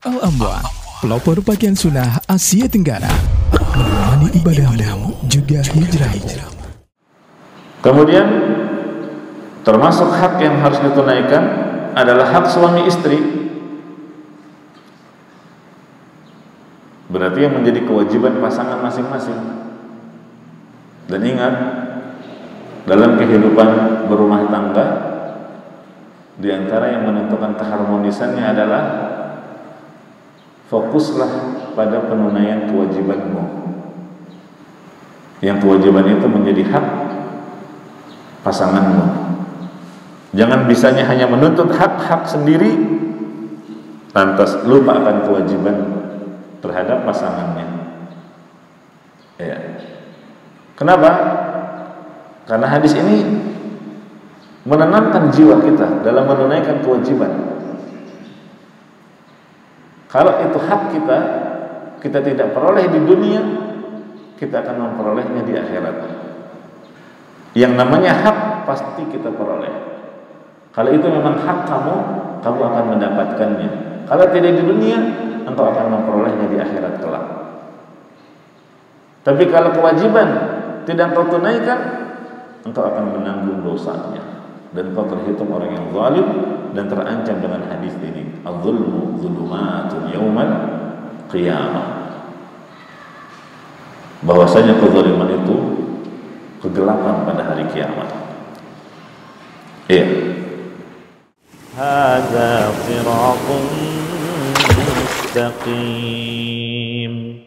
Al-Amwan, pelopor pakaian sunnah Asia Tenggara, menemani ibadahmu juga hijrahmu. Kemudian termasuk hak yang harus ditunaikan adalah hak suami istri. Berarti yang menjadi kewajiban pasangan masing-masing. Dan ingat, dalam kehidupan berumah tangga, di antara yang menentukan keharmonisannya adalah fokuslah pada penunaian kewajibanmu. Yang kewajiban itu menjadi hak pasanganmu. Jangan bisanya hanya menuntut hak-hak sendiri, lantas lupa akan kewajiban terhadap pasangannya. Ya. Kenapa? Karena hadis ini menenangkan jiwa kita dalam menunaikan kewajiban. Kalau itu hak kita, kita tidak peroleh di dunia, kita akan memperolehnya di akhirat. Yang namanya hak pasti kita peroleh. Kalau itu memang hak kamu, kamu akan mendapatkannya. Kalau tidak di dunia, engkau akan memperolehnya di akhirat kelak. Tapi kalau kewajiban tidak engkau tunaikan, engkau akan menanggung dosanya, dan engkau terhitung orang yang zalim dan terancam dengan hadis ini, az-zulmu zulumatun yaumal qiyamah, bahwasanya kezaliman itu kegelapan pada hari kiamat. Iya. Hadza sirathun mustaqim.